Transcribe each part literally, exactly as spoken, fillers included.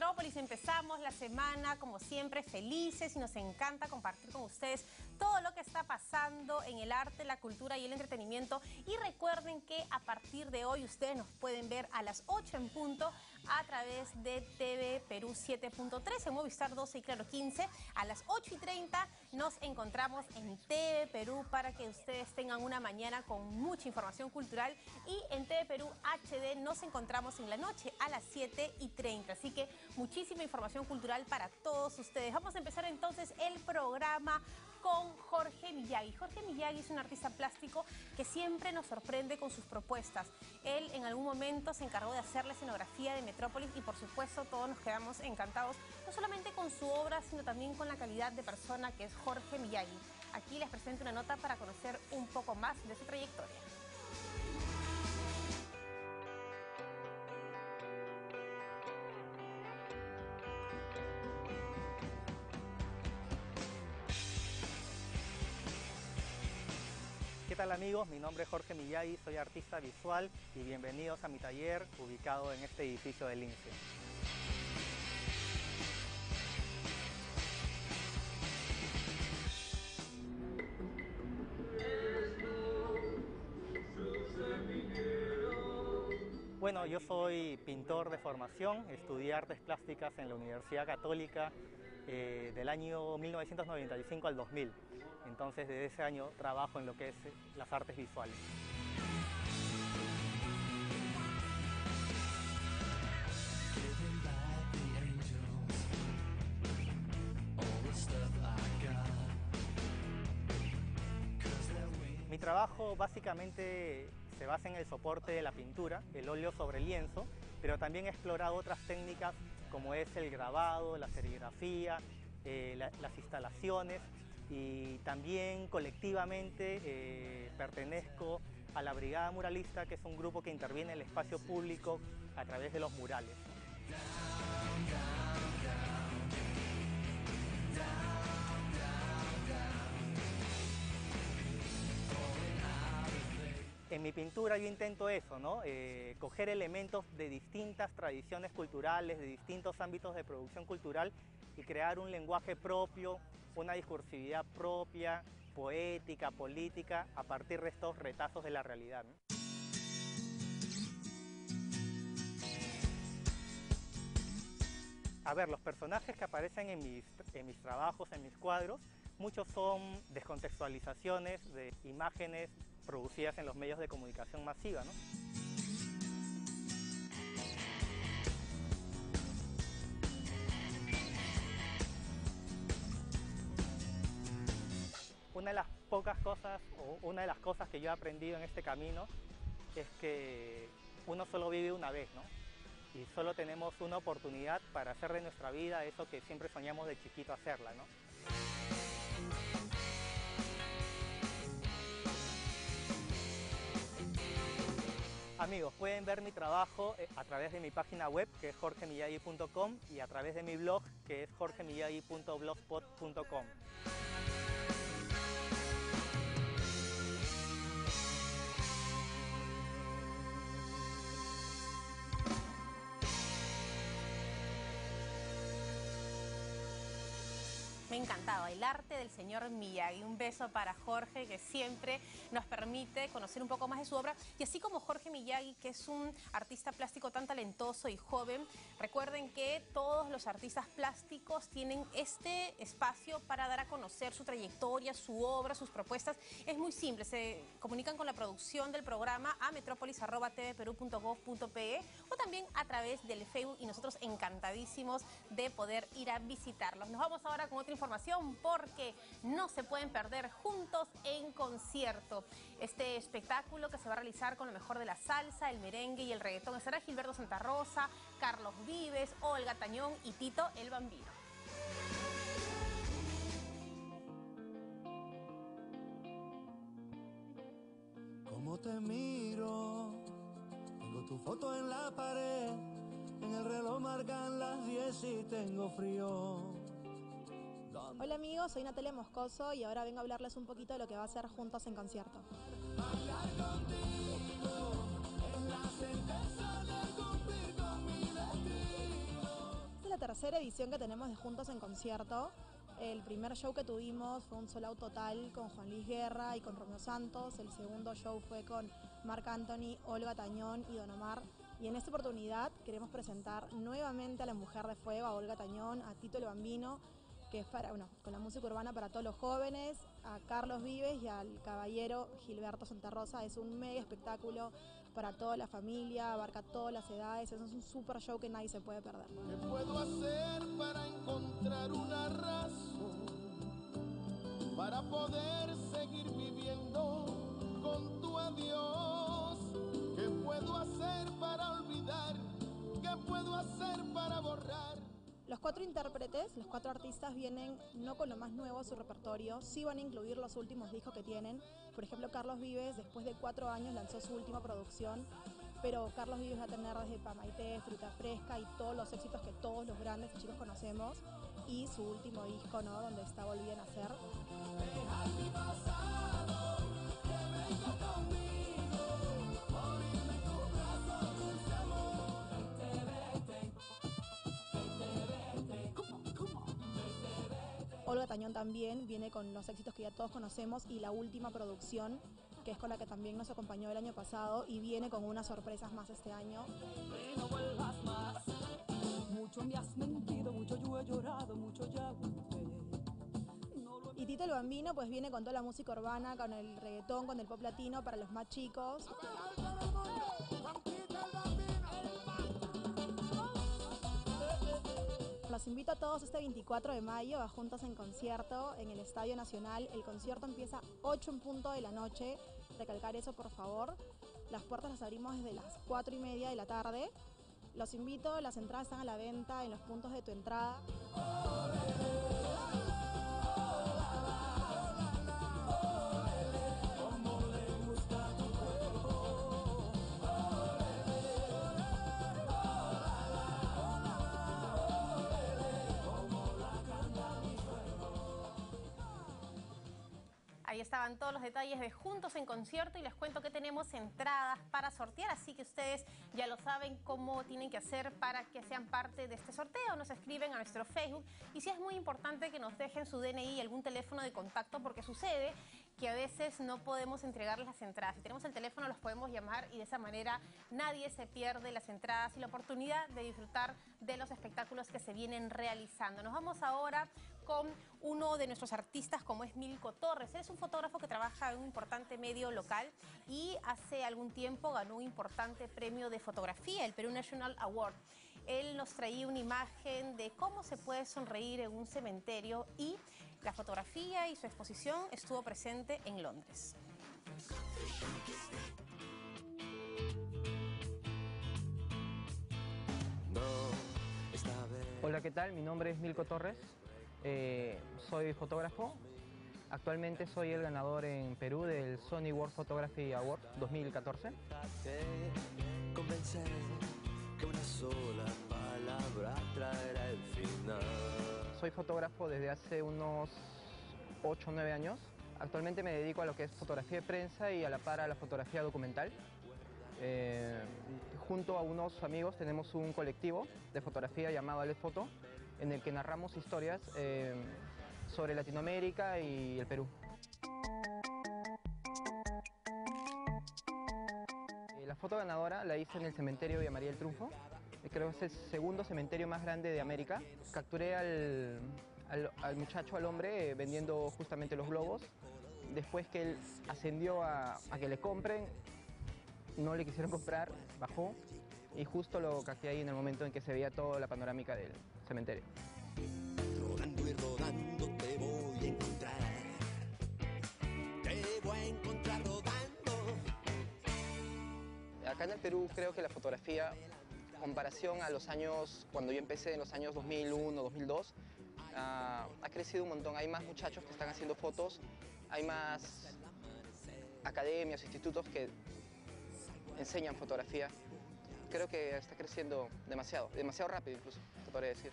Metrópolis. Empezamos la semana, como siempre, felices y nos encanta compartir con ustedes todo lo que está pasando en el arte, la cultura y el entretenimiento. Y recuerden que a partir de hoy ustedes nos pueden ver a las ocho en punto a través de T V Perú siete punto tres, en Movistar doce y Claro quince. A las ocho y treinta nos encontramos en T V Perú para que ustedes tengan una mañana con mucha información cultural. Y en T V Perú H D nos encontramos en la noche a las siete y treinta. Así que muchísima información cultural para todos ustedes. Vamos a empezar entonces el programa con Jorge Miyagi. Jorge Miyagi es un artista plástico que siempre nos sorprende con sus propuestas. Él en algún momento se encargó de hacer la escenografía de Metrópolis y por supuesto todos nos quedamos encantados, no solamente con su obra, sino también con la calidad de persona que es Jorge Miyagi. Aquí les presento una nota para conocer un poco más de su trayectoria. ¿Qué tal amigos? Mi nombre es Jorge Miyagi, soy artista visual y bienvenidos a mi taller ubicado en este edificio del INSE. Bueno, yo soy pintor de formación, estudié artes plásticas en la Universidad Católica eh, del año mil novecientos noventa y cinco al dos mil. Entonces, desde ese año trabajo en lo que es las artes visuales. Mi trabajo básicamente se basa en el soporte de la pintura, el óleo sobre lienzo, pero también he explorado otras técnicas como es el grabado, la serigrafía, eh, la, las instalaciones. Y también colectivamente eh, pertenezco a la Brigada Muralista, que es un grupo que interviene en el espacio público a través de los murales. En mi pintura yo intento eso, ¿no? Eh, coger elementos de distintas tradiciones culturales, de distintos ámbitos de producción cultural y crear un lenguaje propio, una discursividad propia, poética, política, a partir de estos retazos de la realidad, ¿no? A ver, los personajes que aparecen en mis, en mis trabajos, en mis cuadros, muchos son descontextualizaciones de imágenes producidas en los medios de comunicación masiva, ¿no? Una de las pocas cosas, o una de las cosas que yo he aprendido en este camino es que uno solo vive una vez, ¿no? Y solo tenemos una oportunidad para hacer de nuestra vida eso que siempre soñamos de chiquito hacerla, ¿no? Amigos, pueden ver mi trabajo a través de mi página web, que es jorge miyagi punto com, y a través de mi blog, que es jorge miyagi punto blogspot punto com. Me encantaba el arte del señor Miyagi. Un beso para Jorge, que siempre nos permite conocer un poco más de su obra. Y así como Jorge Miyagi, que es un artista plástico tan talentoso y joven, recuerden que todos los artistas plásticos tienen este espacio para dar a conocer su trayectoria, su obra, sus propuestas. Es muy simple, se comunican con la producción del programa a metrópolis arroba t v perú punto gov punto pe o también a través del Facebook, y nosotros encantadísimos de poder ir a visitarlos. Nos vamos ahora con otra información porque no se pueden perder Juntos en Concierto. Este espectáculo que se va a realizar con lo mejor de la salsa, el merengue y el reggaetón. Estará Gilberto Santa Rosa, Carlos Vives, Olga Tañón y Tito el Bambino. Como te miro, tengo tu foto en la pared, en el reloj marcan las diez y tengo frío. Hola amigos, soy Natalia Moscoso y ahora vengo a hablarles un poquito de lo que va a ser Juntos en Concierto. Bailar contigo es la certeza de cumplir con mi destino. la tercera edición que tenemos de Juntos en Concierto. El primer show que tuvimos fue un sold out total con Juan Luis Guerra y con Romeo Santos. El segundo show fue con Marc Anthony, Olga Tañón y Don Omar. Y en esta oportunidad queremos presentar nuevamente a la Mujer de Fuego, a Olga Tañón, a Tito el Bambino, que es para, bueno, con la música urbana para todos los jóvenes, a Carlos Vives y al caballero Gilberto Santa Rosa. Es un mega espectáculo para toda la familia, abarca todas las edades, es un super show que nadie se puede perder. ¿Qué puedo hacer para encontrar una razón para poder seguir viviendo con tu adiós? ¿Qué puedo hacer para olvidar? ¿Qué puedo hacer para borrar? Los cuatro intérpretes, los cuatro artistas vienen no con lo más nuevo de su repertorio, sí van a incluir los últimos discos que tienen. Por ejemplo, Carlos Vives, después de cuatro años, lanzó su última producción, pero Carlos Vives va a tener desde Pamaité, Fruta Fresca y todos los éxitos que todos los grandes y chicos conocemos, y su último disco, ¿no?, donde está Volví a Nacer. Olga Tañón también viene con los éxitos que ya todos conocemos y la última producción, que es con la que también nos acompañó el año pasado, y viene con unas sorpresas más este año. No vuelvas más. Mucho me has mentido, mucho yo he llorado, mucho ya aguanté. No lo... Y Tito el Bambino pues viene con toda la música urbana, con el reggaetón, con el pop latino para los más chicos. Los invito a todos este veinticuatro de mayo a Juntos en Concierto en el Estadio Nacional. El concierto empieza ocho en punto de la noche. Recalcar eso, por favor. Las puertas las abrimos desde las cuatro y media de la tarde. Los invito, las entradas están a la venta en los puntos de tu entrada. Ahí estaban todos los detalles de Juntos en Concierto y les cuento que tenemos entradas para sortear, así que ustedes ya lo saben cómo tienen que hacer para que sean parte de este sorteo. Nos escriben a nuestro Facebook y sí es muy importante que nos dejen su D N I y algún teléfono de contacto, porque sucede que a veces no podemos entregarles las entradas. Si tenemos el teléfono los podemos llamar y de esa manera nadie se pierde las entradas y la oportunidad de disfrutar de los espectáculos que se vienen realizando. Nos vamos ahora con uno de nuestros artistas, como es Milko Torres. Él es un fotógrafo que trabaja en un importante medio local y hace algún tiempo ganó un importante premio de fotografía, el Perú National Award. Él nos traía una imagen de cómo se puede sonreír en un cementerio y la fotografía y su exposición estuvo presente en Londres. Hola, ¿qué tal? Mi nombre es Milko Torres. Eh, soy fotógrafo. Actualmente soy el ganador en Perú del Sony World Photography Award dos mil catorce. Que una sola palabra traerá el final. Soy fotógrafo desde hace unos ocho o nueve años. Actualmente me dedico a lo que es fotografía de prensa y a la par a la fotografía documental. Eh, junto a unos amigos tenemos un colectivo de fotografía llamado Alet Foto, en el que narramos historias eh, sobre Latinoamérica y el Perú. La foto ganadora la hice en el cementerio Villa María del Triunfo. Creo que es el segundo cementerio más grande de América. Capturé al, al, al muchacho, al hombre, eh, vendiendo justamente los globos. Después que él ascendió a, a que le compren, no le quisieron comprar, bajó y justo lo capté ahí en el momento en que se veía toda la panorámica del cementerio. Rodando y rodando te voy a encontrar. Te voy a encontrar rodando. Acá en el Perú creo que la fotografía, en comparación a los años, cuando yo empecé en los años dos mil uno, dos mil dos, uh, ha crecido un montón. Hay más muchachos que están haciendo fotos, hay más academias, institutos que enseñan fotografía. Creo que está creciendo demasiado, demasiado rápido incluso, te podría decir.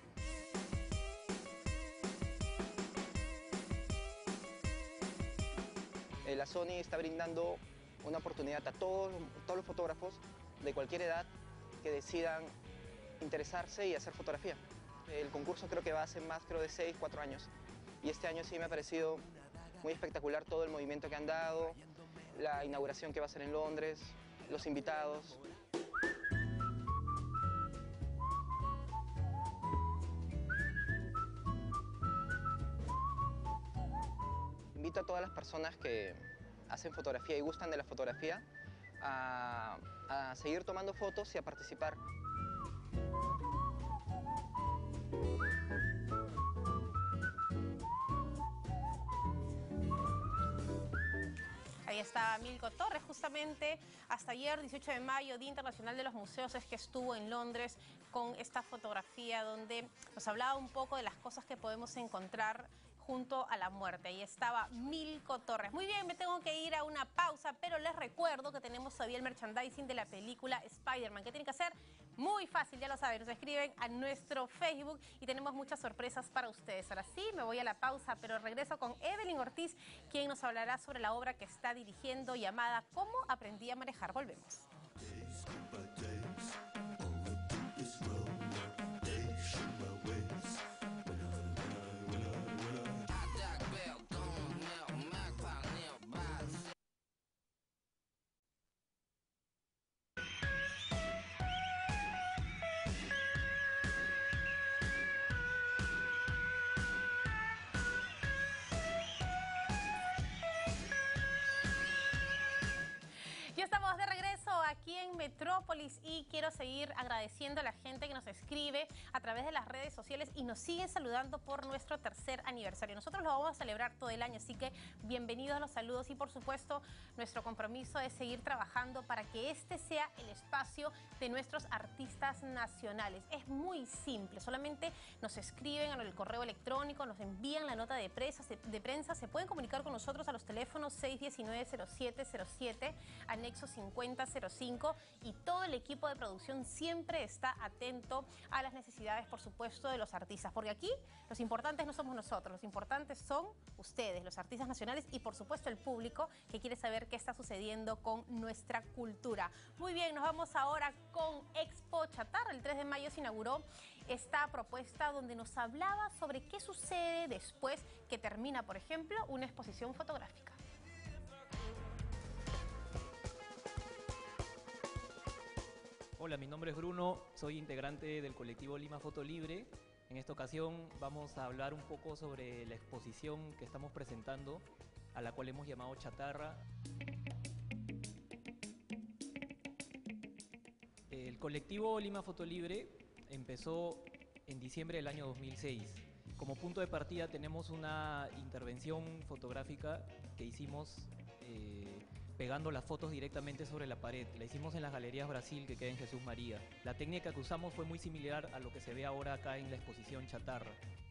Eh, la Sony está brindando una oportunidad a todos, todos los fotógrafos de cualquier edad que decidan interesarse y hacer fotografía. El concurso creo que va hace más, creo de seis, cuatro años. Y este año sí me ha parecido muy espectacular todo el movimiento que han dado, la inauguración que va a ser en Londres, los invitados. Invito a todas las personas que hacen fotografía y gustan de la fotografía a, a seguir tomando fotos y a participar. Ahí está Milko Torres, justamente hasta ayer, dieciocho de mayo, Día Internacional de los Museos, es que estuvo en Londres con esta fotografía donde nos hablaba un poco de las cosas que podemos encontrar junto a la muerte. Ahí estaba Milko Torres. Muy bien, me tengo que ir a una pausa, pero les recuerdo que tenemos todavía el merchandising de la película Spider-Man. ¿Qué tienen que hacer? Muy fácil, ya lo saben, nos escriben a nuestro Facebook y tenemos muchas sorpresas para ustedes. Ahora sí, me voy a la pausa, pero regreso con Evelyn Ortiz, quien nos hablará sobre la obra que está dirigiendo llamada ¿Cómo aprendí a manejar? Volvemos. Ya estamos de regreso aquí en Metrópolis y quiero seguir agradeciendo a la gente que nos escribe a través de las redes sociales y nos siguen saludando por nuestro tercer aniversario. Nosotros lo vamos a celebrar todo el año, así que bienvenidos a los saludos y por supuesto nuestro compromiso es seguir trabajando para que este sea el espacio de nuestros artistas nacionales. Es muy simple, solamente nos escriben en el correo electrónico, nos envían la nota de prensa, de prensa, se pueden comunicar con nosotros a los teléfonos seis uno nueve, cero siete cero siete, anexo cincuenta cero cinco, y todo el equipo de producción siempre está atento a las necesidades, por supuesto, de los artistas, porque aquí los importantes no somos nosotros, los importantes son ustedes, los artistas nacionales y por supuesto el público que quiere saber qué está sucediendo con nuestra cultura. Muy bien, nos vamos ahora con Expo Chatarra. El tres de mayo se inauguró esta propuesta donde nos hablaba sobre qué sucede después que termina, por ejemplo, una exposición fotográfica. Hola, mi nombre es Bruno, soy integrante del colectivo Lima Foto Libre. En esta ocasión vamos a hablar un poco sobre la exposición que estamos presentando, a la cual hemos llamado Chatarra. El colectivo Lima Foto Libre empezó en diciembre del año dos mil seis. Como punto de partida tenemos una intervención fotográfica que hicimos eh, pegando las fotos directamente sobre la pared. La hicimos en las Galerías Brasil, que queda en Jesús María. La técnica que usamos fue muy similar a lo que se ve ahora acá en la exposición Chatarra.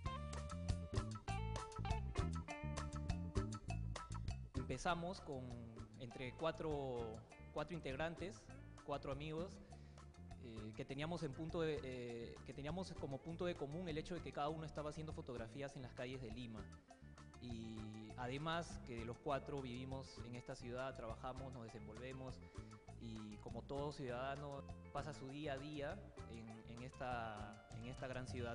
Empezamos con entre cuatro, cuatro integrantes, cuatro amigos, eh, que, teníamos en punto de, eh, que teníamos como punto de común el hecho de que cada uno estaba haciendo fotografías en las calles de Lima. Y además que de los cuatro vivimos en esta ciudad, trabajamos, nos desenvolvemos y como todo ciudadano pasa su día a día en, en, esta, en esta gran ciudad.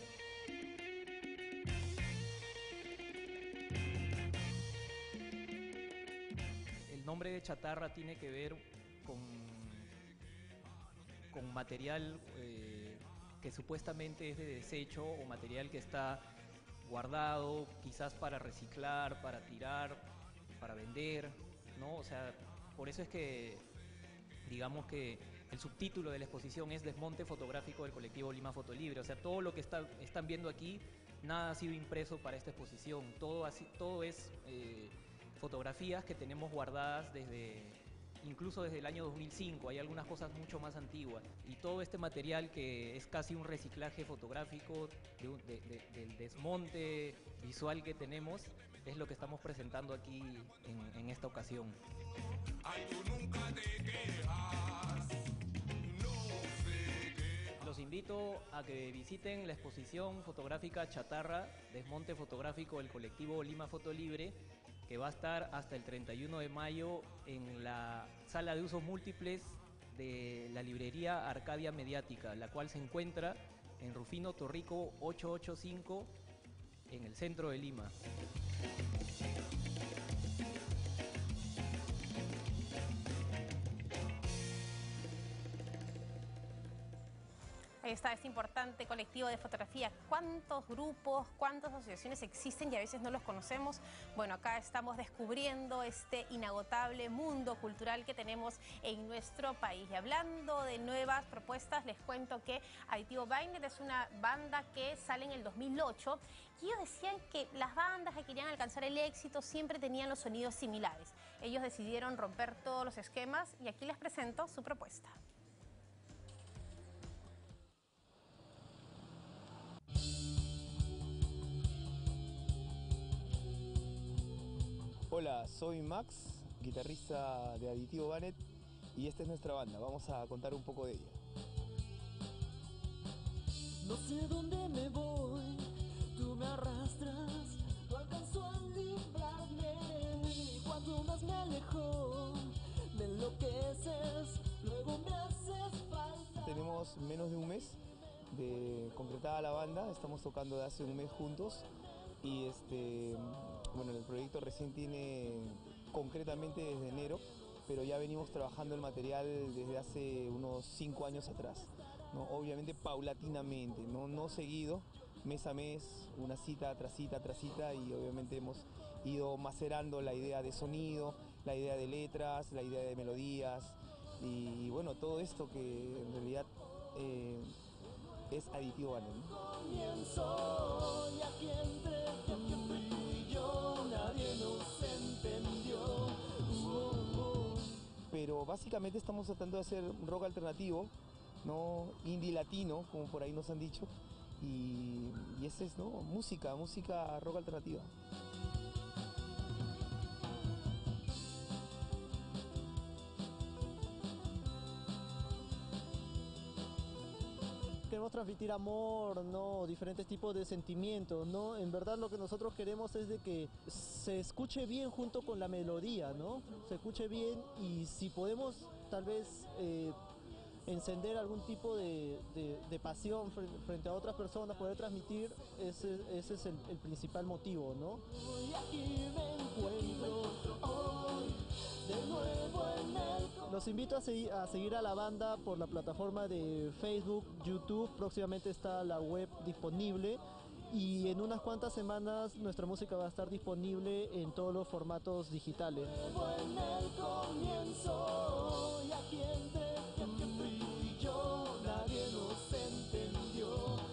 El nombre de Chatarra tiene que ver con, con material eh, que supuestamente es de desecho o material que está guardado, quizás para reciclar, para tirar, para vender, ¿no? O sea, por eso es que, digamos que el subtítulo de la exposición es Desmonte Fotográfico del colectivo Lima Foto Libre. O sea, todo lo que está, están viendo aquí, nada ha sido impreso para esta exposición. Todo, así, todo es eh, fotografías que tenemos guardadas desde... incluso desde el año dos mil cinco, hay algunas cosas mucho más antiguas. Y todo este material que es casi un reciclaje fotográfico de, de, de, del desmonte visual que tenemos, es lo que estamos presentando aquí en, en esta ocasión. Ay, tú nunca te quejas, no sé qué. Los invito a que visiten la exposición fotográfica Chatarra, Desmonte Fotográfico del colectivo Lima Foto Libre, que va a estar hasta el treinta y uno de mayo en la sala de usos múltiples de la librería Arcadia Mediática, la cual se encuentra en Rufino Torrico ochocientos ochenta y cinco, en el centro de Lima. Ahí está este importante colectivo de fotografía. ¿Cuántos grupos, cuántas asociaciones existen y a veces no los conocemos? Bueno, acá estamos descubriendo este inagotable mundo cultural que tenemos en nuestro país. Y hablando de nuevas propuestas, les cuento que Aditivo Bainet es una banda que sale en el dos mil ocho y ellos decían que las bandas que querían alcanzar el éxito siempre tenían los sonidos similares. Ellos decidieron romper todos los esquemas y aquí les presento su propuesta. Hola, soy Max, guitarrista de Aditivo Bainet, y esta es nuestra banda. Vamos a contar un poco de ella. No sé dónde me voy, tú me arrastras, no alcanzo a librarme. Cuanto más me alejo, me enloqueces, luego me haces falta. Tenemos menos de un mes de concretada la banda, estamos tocando de hace un mes juntos. Y este, bueno, el proyecto recién tiene concretamente desde enero, pero ya venimos trabajando el material desde hace unos cinco años atrás, ¿no? Obviamente paulatinamente, ¿no? No seguido, mes a mes, una cita tras cita tras cita, y obviamente hemos ido macerando la idea de sonido, la idea de letras, la idea de melodías, y, y bueno, todo esto que en realidad eh, es Aditivo Bainet, ¿no? Comienzo y aquí entre tú y yo nadie nos entendió. Uh, uh. Pero básicamente estamos tratando de hacer rock alternativo, ¿no? Indie latino, como por ahí nos han dicho, y, y ese es, ¿no? Música, música rock alternativa. Queremos transmitir amor, ¿no? Diferentes tipos de sentimientos, ¿no? En verdad lo que nosotros queremos es de que se escuche bien junto con la melodía, ¿no? Se escuche bien, y si podemos tal vez eh, encender algún tipo de, de, de pasión frente a otras personas, poder transmitir, ese, ese es el, el principal motivo, ¿no? Y aquí me encuentro hoy de nuevo en el... Los invito a, segui a seguir a la banda por la plataforma de Facebook, YouTube. Próximamente está la web disponible, y en unas cuantas semanas nuestra música va a estar disponible en todos los formatos digitales. En el comienzo y aquí entre tú y yo nadie nos entendió.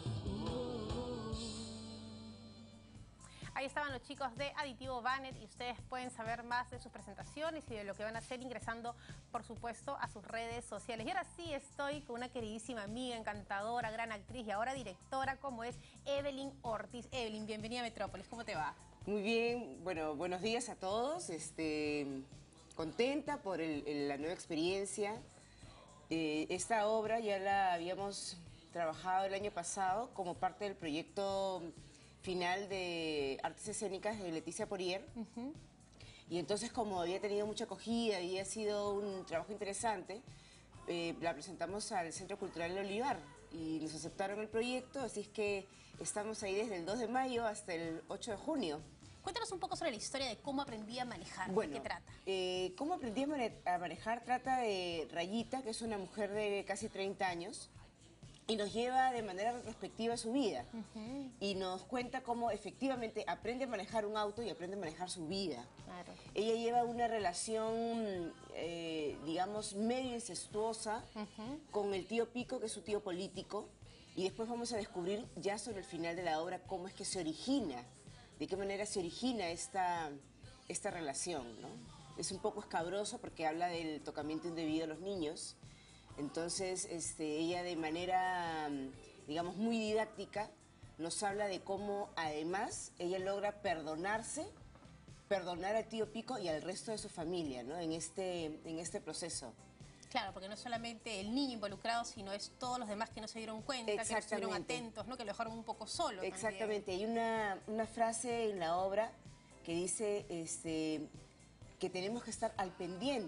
Ahí estaban los chicos de Aditivo Bainet y ustedes pueden saber más de sus presentaciones y de lo que van a hacer ingresando, por supuesto, a sus redes sociales. Y ahora sí estoy con una queridísima amiga, encantadora, gran actriz y ahora directora, como es Evelyn Ortiz. Evelyn, bienvenida a Metrópolis, ¿cómo te va? Muy bien, bueno, buenos días a todos. Este, contenta por el, el, la nueva experiencia. Eh, esta obra ya la habíamos trabajado el año pasado como parte del proyecto final de Artes Escénicas de Leticia Porier. Uh-huh. Y entonces, como había tenido mucha acogida y había sido un trabajo interesante, eh, la presentamos al Centro Cultural El Olivar y nos aceptaron el proyecto, así es que estamos ahí desde el dos de mayo hasta el ocho de junio. Cuéntanos un poco sobre la historia de cómo aprendí a manejar, bueno, ¿de qué trata? Eh, cómo aprendí a, mane a manejar trata de Rayita, que es una mujer de casi treinta años, y nos lleva de manera retrospectiva a su vida. Uh-huh. Y nos cuenta cómo efectivamente aprende a manejar un auto y aprende a manejar su vida. Claro. Ella lleva una relación, eh, digamos, medio incestuosa uh-huh. con el tío Pico, que es su tío político, y después vamos a descubrir ya sobre el final de la obra cómo es que se origina, de qué manera se origina esta, esta relación, ¿no? Es un poco escabroso porque habla del tocamiento indebido a los niños. Entonces, este, ella de manera, digamos, muy didáctica nos habla de cómo, además, ella logra perdonarse, perdonar al tío Pico y al resto de su familia, ¿no? En este, en este proceso. Claro, porque no es solamente el niño involucrado, sino es todos los demás que no se dieron cuenta, que no estuvieron atentos, ¿no? Que lo dejaron un poco solo. Exactamente. También. Hay una, una frase en la obra que dice este, que tenemos que estar al pendiente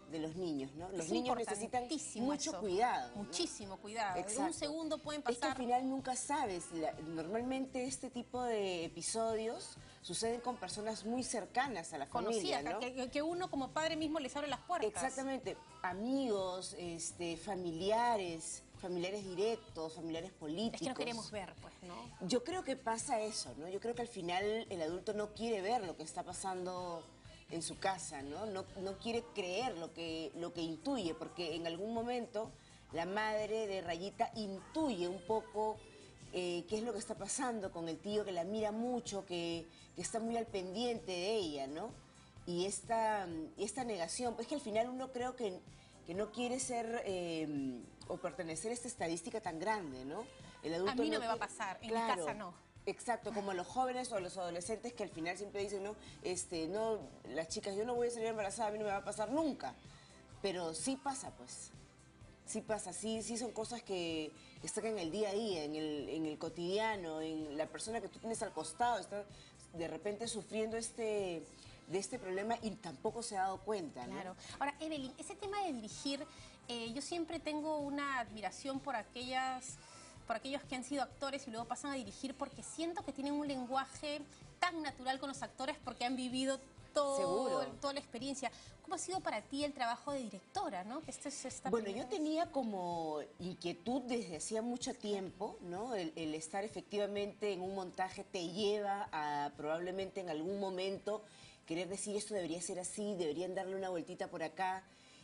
de los niños, ¿no? Los Es niños necesitan mucho eso. cuidado, ¿no? Muchísimo cuidado. En Exacto. un segundo pueden Es que al pasar... final nunca sabes. La- normalmente este tipo de episodios suceden con personas muy cercanas a la familia, conocidas, ¿no? que, que uno como padre mismo les abre las puertas. Exactamente. Amigos, este, familiares, familiares directos, familiares políticos. Es que no queremos ver, pues, ¿no? Yo creo que pasa eso, ¿no? Yo creo que al final el adulto no quiere ver lo que está pasando en su casa, ¿no? No, no quiere creer lo que, lo que intuye, porque en algún momento la madre de Rayita intuye un poco eh, qué es lo que está pasando con el tío, que la mira mucho, que, que está muy al pendiente de ella, ¿no? Y esta, esta negación, pues que al final uno creo que, que no quiere ser eh, o pertenecer a esta estadística tan grande, ¿no? El adulto A mí no, no me va a quiere- pasar, en Claro. mi casa no. Exacto, como los jóvenes o los adolescentes que al final siempre dicen, no, este, no, las chicas, yo no voy a salir embarazada, a mí no me va a pasar nunca. Pero sí pasa, pues. Sí pasa, sí, sí son cosas que están en el día a día, en el, en el cotidiano, en la persona que tú tienes al costado, está de repente sufriendo este, de este problema y tampoco se ha dado cuenta, ¿no? Claro. Ahora, Evelyn, ese tema de dirigir, eh, yo siempre tengo una admiración por aquellas, por aquellos que han sido actores y luego pasan a dirigir, porque siento que tienen un lenguaje tan natural con los actores porque han vivido todo, Seguro. toda la experiencia. ¿Cómo ha sido para ti el trabajo de directora, no? Que esta es esta Bueno, primera yo vez. tenía como inquietud desde hacía mucho tiempo, ¿no? El, el estar efectivamente en un montaje te lleva a probablemente en algún momento querer decir esto debería ser así, deberían darle una vueltita por acá.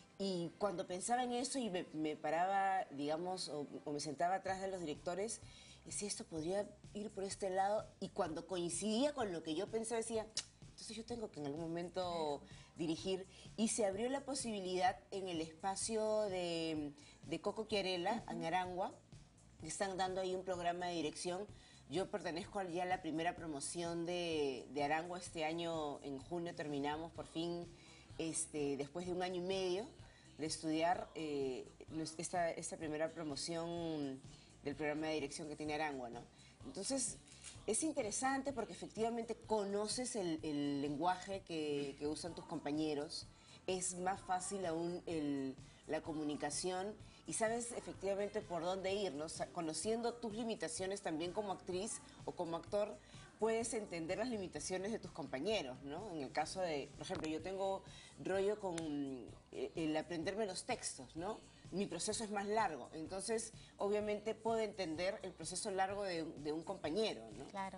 Y cuando pensaba en eso y me, me paraba, digamos, o, o me sentaba atrás de los directores, decía, esto podría ir por este lado. Y cuando coincidía con lo que yo pensaba, decía, entonces yo tengo que en algún momento dirigir. Y se abrió la posibilidad en el espacio de, de Coco Chiarella, en Arangua, que están dando ahí un programa de dirección. Yo pertenezco ya a la primera promoción de, de Arangua. Este año, en junio, terminamos por fin, este, después de un año y medio de estudiar eh, esta, esta primera promoción del programa de dirección que tiene Arangua, ¿no? Entonces, es interesante porque efectivamente conoces el, el lenguaje que, que usan tus compañeros, es más fácil aún el, la comunicación y sabes efectivamente por dónde ir, ¿no? O sea, conociendo tus limitaciones también como actriz o como actor, puedes entender las limitaciones de tus compañeros, ¿no? En el caso de, por ejemplo, yo tengo rollo con eh, el aprenderme los textos, ¿no? Mi proceso es más largo, entonces obviamente puedo entender el proceso largo de, de un compañero, ¿no? Claro.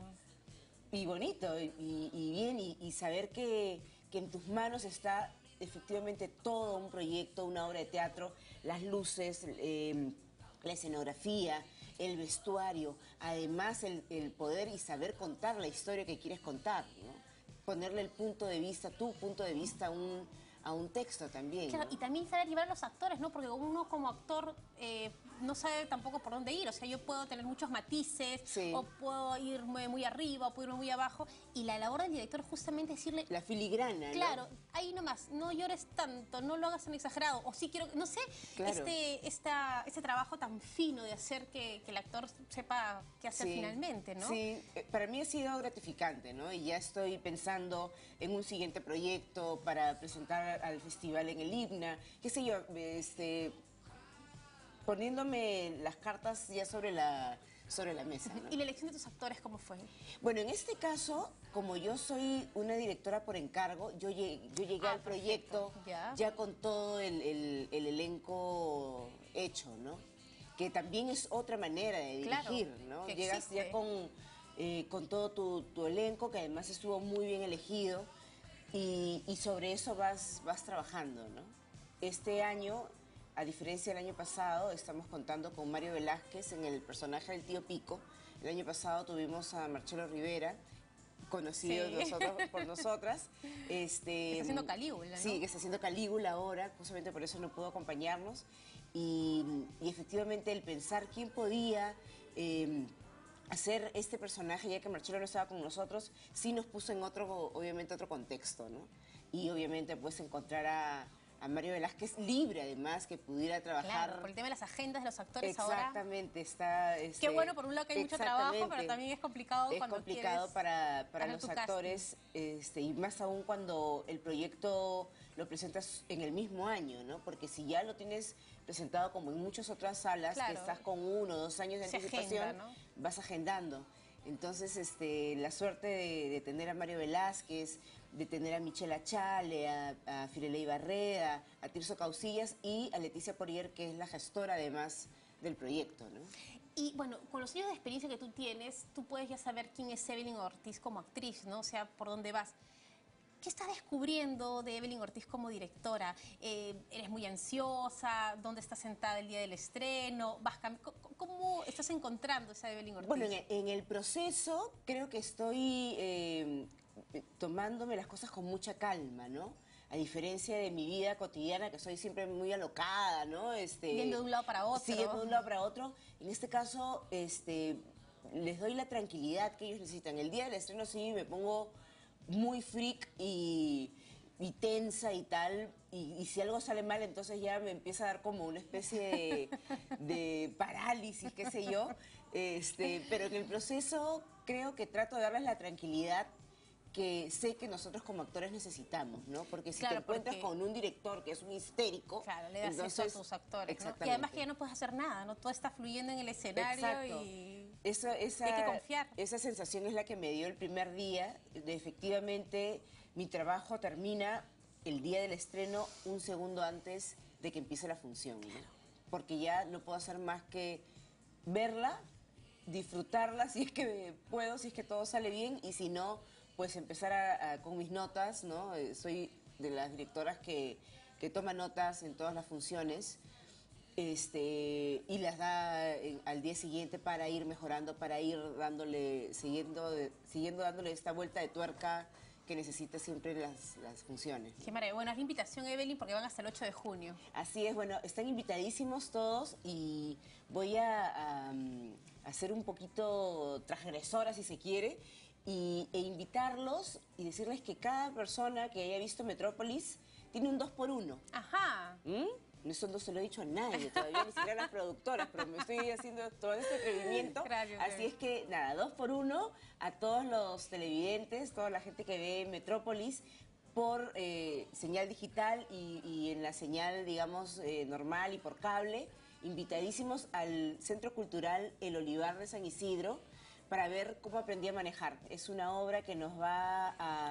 Y bonito, y, y bien, y, y saber que, que en tus manos está efectivamente todo un proyecto, una obra de teatro, las luces, eh, la escenografía, el vestuario, además el, el poder y saber contar la historia que quieres contar, ¿no? Ponerle el punto de vista, tu punto de vista a un, a un texto también, Claro, ¿no? y también saber llevar a los actores, ¿no? Porque uno como actor eh, no sabe tampoco por dónde ir. O sea, yo puedo tener muchos matices, Sí. o puedo irme muy arriba, o puedo irme muy abajo. Y la labor del director es justamente decirle... La filigrana, ¿no? Claro, ahí nomás, no llores tanto, no lo hagas tan exagerado. O sí quiero, no sé, Claro. este, esta, este trabajo tan fino de hacer que, que el actor sepa qué hacer Sí, finalmente, ¿no? Sí, eh, para mí ha sido gratificante, ¿no? Y ya estoy pensando en un siguiente proyecto para presentar al festival en el IBNA, qué sé yo, este, poniéndome las cartas ya sobre la, sobre la mesa, ¿no? ¿Y la elección de tus actores cómo fue? Bueno, en este caso, como yo soy una directora por encargo, yo llegué, yo llegué Ah, al proyecto perfecto, ya. ya con todo el, el- el elenco hecho, ¿no? Que también es otra manera de Claro, dirigir, ¿no? que Llegas existe. ya con, eh, con todo tu, tu elenco, que además estuvo muy bien elegido, y, y sobre eso vas, vas trabajando, ¿no? Este año, a diferencia del año pasado, estamos contando con Mario Velázquez en el personaje del tío Pico. El año pasado tuvimos a Marcelo Rivera, conocido Sí. nosotros, por nosotras. Este, Que está haciendo Calígula, ¿no? Sí, que está haciendo Calígula ahora, justamente por eso no pudo acompañarnos. Y, y efectivamente el pensar quién podía eh, hacer este personaje, ya que Marcelo no estaba con nosotros, sí nos puso en otro, obviamente, otro contexto, ¿no? Y obviamente pues encontrar a a Mario Velázquez libre, además, que pudiera trabajar. Claro, por el tema de las agendas de los actores ahora. Exactamente, está... Este, Qué bueno, por un lado que hay mucho trabajo, pero también es complicado es cuando complicado quieres para, para los tu actores, este, y más aún cuando el proyecto lo presentas en el mismo año, ¿no? Porque si ya lo tienes presentado como en muchas otras salas, Claro. que estás con uno o dos años de Se anticipación, agenda, ¿no? vas agendando. Entonces, este, la suerte de, de tener a Mario Velázquez, de tener a Michelle Achale, a, a Firelei Barreda, a Tirso Causillas y a Leticia Porier, que es la gestora además del proyecto, ¿no? Y bueno, con los años de experiencia que tú tienes, tú puedes ya saber quién es Evelyn Ortiz como actriz, ¿no? O sea, por dónde vas. ¿Qué estás descubriendo de Evelyn Ortiz como directora? Eh, ¿Eres muy ansiosa? ¿Dónde estás sentada el día del estreno? ¿Vas cam- ¿Cómo estás encontrando esa Evelyn Ortiz? Bueno, en el, en el proceso creo que estoy eh, tomándome las cosas con mucha calma, ¿no? A diferencia de mi vida cotidiana, que soy siempre muy alocada, ¿no? Este, Yendo de un lado para otro. Sí, yendo de un lado para otro. En este caso, este, les doy la tranquilidad que ellos necesitan. El día del estreno sí me pongo muy freak y, y tensa y tal, y, y si algo sale mal, entonces ya me empieza a dar como una especie de, de parálisis, qué sé yo, este, pero en el proceso creo que trato de darles la tranquilidad que sé que nosotros como actores necesitamos, ¿no? Porque si Claro, te encuentras porque- con un director que es un histérico, Claro, le das entonces, eso a tus actores, ¿no? exactamente. Y además que ya no puedes hacer nada, ¿no? Todo está fluyendo en el escenario Exacto. y Eso, esa, hay que confiar. Esa sensación es la que me dio el primer día. De, efectivamente, mi trabajo termina el día del estreno un segundo antes de que empiece la función, ¿no? Porque ya no puedo hacer más que verla, disfrutarla si es que puedo, si es que todo sale bien, y si no, pues empezar a, a, con mis notas, ¿no? Eh, soy de las directoras que, que toma notas en todas las funciones. Este, y las da eh, al día siguiente para ir mejorando, para ir dándole, siguiendo, siguiendo dándole esta vuelta de tuerca que necesita siempre las, las funciones. Qué maravilla. Bueno, es la invitación, Evelyn, porque van hasta el ocho de junio. Así es, bueno, están invitadísimos todos y voy a, a, a ser un poquito transgresora, si se quiere, y, e invitarlos y decirles que cada persona que haya visto Metrópolis tiene un dos por uno. Ajá. ¿Mm? Eso no se lo he dicho a nadie todavía, ni siquiera a las productoras, pero me estoy haciendo todo este atrevimiento. Gracias, Así es que, nada, dos por uno a todos los televidentes, toda la gente que ve Metrópolis por eh, señal digital y, y en la señal, digamos, eh, normal y por cable, invitadísimos al Centro Cultural El Olivar de San Isidro para ver cómo aprendí a manejar. Es una obra que nos va a,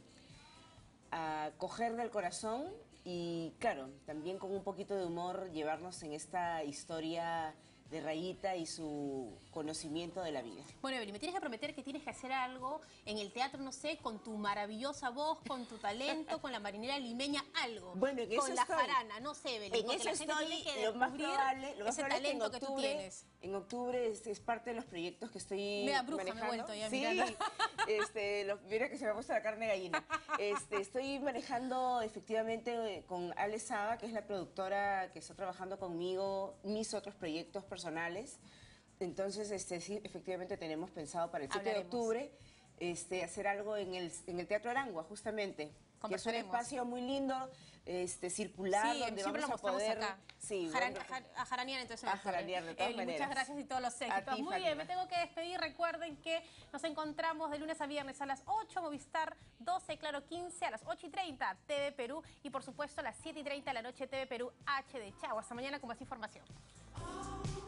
a coger del corazón. Y claro, también con un poquito de humor llevarnos en esta historia de Rayita y su conocimiento de la vida. Bueno, Evelyn, me tienes que prometer que tienes que hacer algo en el teatro, no sé, con tu maravillosa voz, con tu talento, con la marinera limeña, algo. Bueno, en eso con la estoy. jarana, no sé, Evelyn, En porque eso la gente estoy, tiene que lo más descubrir probable, lo más ese probable es que en talento que tú octubre, tienes. en octubre es, es parte de los proyectos que estoy Mira, bruja, me he manejando. vuelto ya, sí, mirando. este, lo- mira que se me ha puesto la carne de gallina. Este, estoy manejando efectivamente eh, con Ale Saba, que es la productora que está trabajando conmigo, mis otros proyectos personales. Entonces, este, sí, efectivamente tenemos pensado para el siete de Hablaremos. octubre este, hacer algo en el, en el Teatro Arangua, justamente. Que es un Conversaremos. espacio muy lindo, este, circular, Sí, donde siempre lo vamos a mostramos poder... acá. Sí, Jaran- vamos a- jar- a jaranear entonces. A en octubre. jaranear, de todas Evelyn, maneras. muchas gracias y todos los A éxitos. ti, Muy Fátima. bien, me tengo que despedir. Recuerden que nos encontramos de lunes a viernes a las ocho, Movistar doce, Claro quince, a las ocho y treinta, T V Perú y por supuesto a las siete y treinta de la noche, T V Perú H D. Chao, hasta mañana con más información.